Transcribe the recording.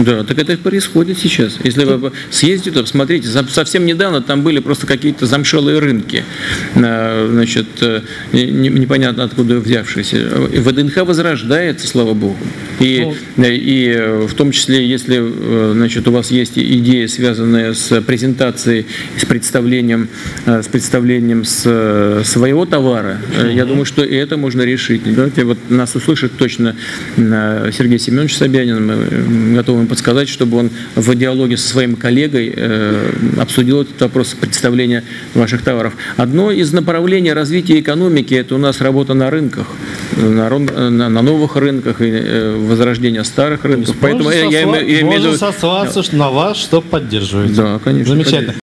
Да, так это и происходит сейчас. Если вы съездите, то посмотрите, совсем недавно там были просто какие-то замшелые рынки, значит, непонятно откуда взявшиеся. ВДНХ возрождается, слава богу. И в том числе, если, значит, у вас есть идеи, связанные с презентацией, с представлением своего товара, я думаю, что и это можно решить. Давайте вот нас услышит точно Сергей Семенович Собянин, мы готовы подсказать, чтобы он в диалоге со своим коллегой обсудил этот вопрос представления ваших товаров. Одно из направлений развития экономики – это у нас работа на рынках, на новых рынках и возрождение старых рынков. Поэтому я имею в виду... Можно сослаться на вас, что поддерживаете. Да, конечно. Замечательно.